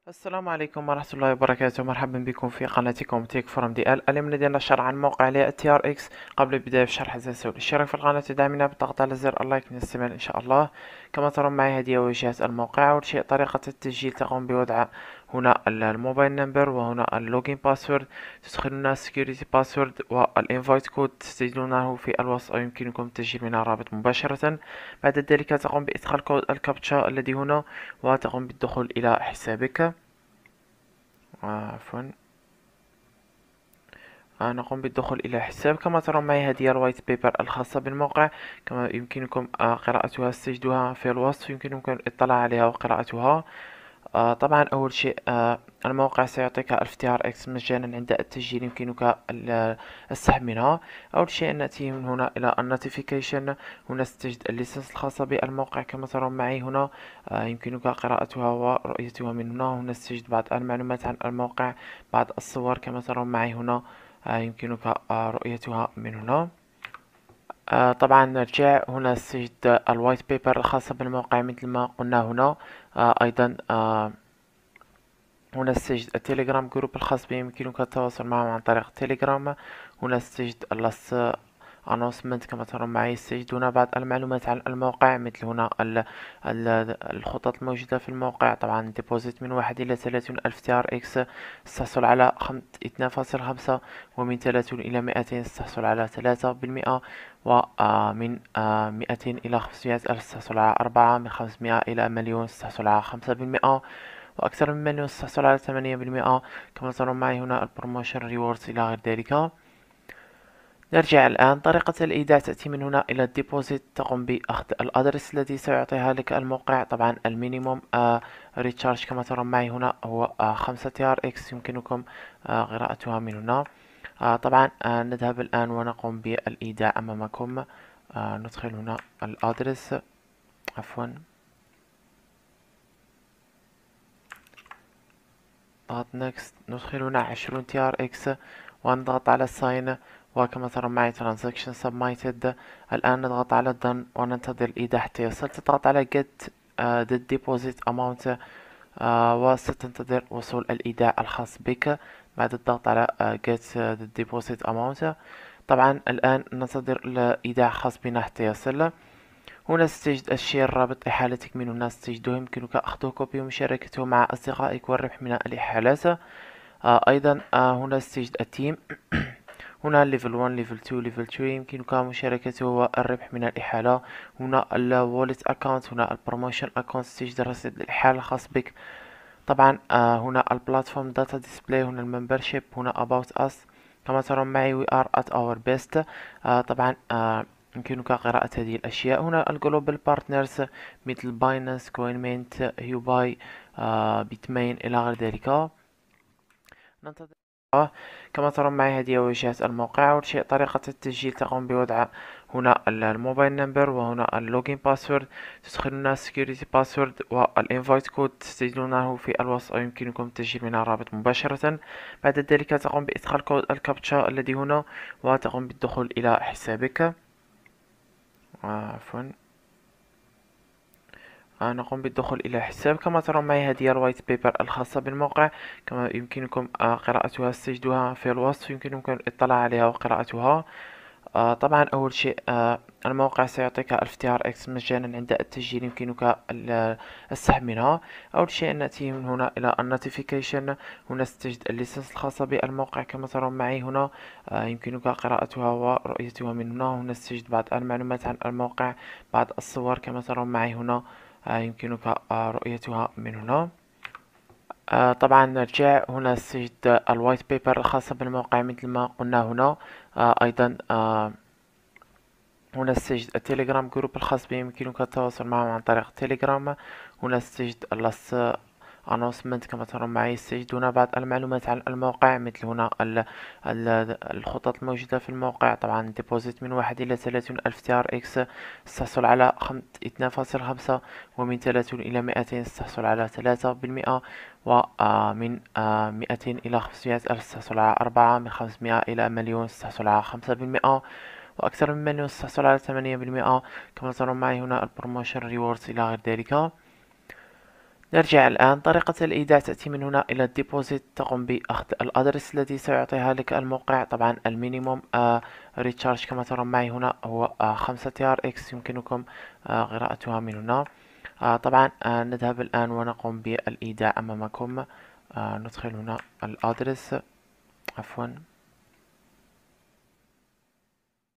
السلام عليكم ورحمة الله وبركاته. مرحبا بكم في قناتكم تيك فورم دي ال. اليوم لدينا شرح عن موقع تي ار اكس. قبل البداية في الشرح لا تنسوا الاشتراك في القناة ودعمنا بالضغط على زر اللايك من الاستماع ان شاء الله. كما ترون معي هذه واجهة الموقع. أول شيء طريقة التسجيل تقوم بوضع هنا الموبايل نمبر وهنا اللوجين باسورد، تدخلون السكيورتي باسورد والانفايت كود تسجلونه في الوصف أو يمكنكم التسجيل من الرابط مباشرة. بعد ذلك تقوم بإدخال كود الكابتشا الذي هنا وتقوم بالدخول إلى حسابك. عفوا. نقوم بالدخول إلى حساب. كما ترون معي هذه الوايت بيبر الخاصة بالموقع، كما يمكنكم قراءتها استجدوها في الوصف، يمكنكم الاطلاع عليها وقراءتها. طبعا أول شيء الموقع سيعطيك الفتيار اكس مجانا عند التسجيل، يمكنك السحب منها. أول شيء نأتي من هنا إلى النوتيفيكيشن. هنا ستجد الليسنس الخاصة بالموقع كما ترون معي هنا. يمكنك قراءتها ورؤيتها من هنا. هنا ستجد بعض المعلومات عن الموقع، بعض الصور كما ترون معي هنا. يمكنك رؤيتها من هنا. طبعا نرجع هنا ستجد الوايت بيبر الخاصة بالموقع مثل ما قلنا هنا. أيضا هنا ستجد التليجرام جروب الخاص به، يمكنك التواصل معهم عن طريق التليجرام. هنا ستجد announcement كما ترون معي. ستجد هنا بعض المعلومات عن الموقع، مثل هنا الخطط الموجودة في الموقع. طبعا ديبوزيت من 1 إلى 30 ألف تي ار اكس تحصل على 2.5، ومن 30 إلى 200 تحصل على 3%، ومن 200 إلى 500 ألف تحصل على 4، من 500 إلى مليون تحصل على 5%، وأكثر من مليون تحصل على 8%. كما ترون معي هنا البروموشن ريوردز إلى غير ذلك. نرجع الآن. طريقة الإيداع تأتي من هنا إلى الديبوزيت، تقوم بأخذ الأدرس الذي سيعطيها لك الموقع. طبعا المينيموم ريتشارج كما ترون معي هنا هو 5 تي ار اكس، يمكنكم قراءتها من هنا. طبعا نذهب الآن ونقوم بالإيداع أمامكم. ندخل هنا الأدرس. عفوا. ضغط نيكست. ندخل هنا 20 تي ار اكس ونضغط على ساين، وكما ترون معي ترانزاكشن سبميتد. الآن نضغط على done وننتظر الإيداع حتى يصل. تضغط على get the deposit amount وستنتظر وصول الإيداع الخاص بك بعد الضغط على get the deposit amount. طبعا الآن ننتظر الإيداع الخاص بنا حتى يصل. هنا ستجد الشير الرابط إحالتك من هنا ستجده، يمكنك أخذه كوبي ومشاركته مع أصدقائك والربح من الإحالات. أيضا هنا ستجد التيم. هنا ليفل 1 ليفل 2 ليفل 3 يمكنك مشاركته والربح من الإحالة. هنا الوالت أكاونت، هنا البروموشن أكاونت، ستجد رصيد الإحالة الخاص بك. طبعا هنا البلاتفورم داتا ديسبلاي، هنا الممبرشيب، هنا about us. كما ترون معي we are at our best. طبعا يمكنك قراءة هذه الأشياء. هنا الجلوبال بارتنرز مثل باينانس، كوينمينت، هيوباي، بيتمين إلى غير ذلك. ننتظر. كما ترون معي هذه واجهة الموقع. أول شيء طريقة التسجيل تقوم بوضع هنا الموبايل نمبر وهنا اللوجين باسورد، تدخلون السكيورتي باسورد والانفايت كود تسجلونه في الوصف أو يمكنكم التسجيل من الرابط مباشرة. بعد ذلك تقوم بإدخال كود الكابتشا الذي هنا وتقوم بالدخول إلى حسابك. عفوا. نقوم بالدخول إلى حساب. كما ترون معي هذه الوايت بيبر الخاصة بالموقع، كما يمكنكم قراءتها استجدوها في الوصف، يمكنكم الاطلاع عليها وقراءتها. طبعا أول شيء الموقع سيعطيك الفتيار اكس مجانا عند التسجيل، يمكنك السحب منها. أول شيء نأتي من هنا إلى النوتيفيكيشن. هنا ستجد الليسنس الخاصة بالموقع كما ترون معي هنا. يمكنك قراءتها ورؤيتها من هنا. هنا ستجد بعض المعلومات عن الموقع، بعض الصور كما ترون معي هنا. يمكنك رؤيتها من هنا. طبعا نرجع هنا ستجد الوايت بيبر الخاصة بالموقع مثل ما قلنا هنا. أيضا هنا ستجد التليجرام جروب الخاص به، يمكنك التواصل معهم عن طريق التليجرام. هنا ستجد announcement كما ترون معي. ستجد هنا بعض المعلومات عن الموقع، مثل هنا الخطط الموجودة في الموقع. طبعا ديبوزيت من 1 إلى 30 ألف تي ار اكس تحصل على 2.5، ومن 30 إلى 200 تحصل على 3%، ومن 200 إلى 500 ألف تحصل على 4، من 500 إلى مليون تحصل على 5%، وأكثر من مليون تحصل على 8%. كما ترون معي هنا البروموشن ريوردز إلى غير ذلك. نرجع الآن. طريقة الإيداع تأتي من هنا إلى الديبوزيت، تقوم بأخذ الأدرس الذي سيعطيها لك الموقع. طبعا المينيموم ريتشارج كما ترون معي هنا هو 5 TRX، يمكنكم قراءتها من هنا. طبعا نذهب الآن ونقوم بالإيداع أمامكم. ندخل هنا الأدرس، عفوا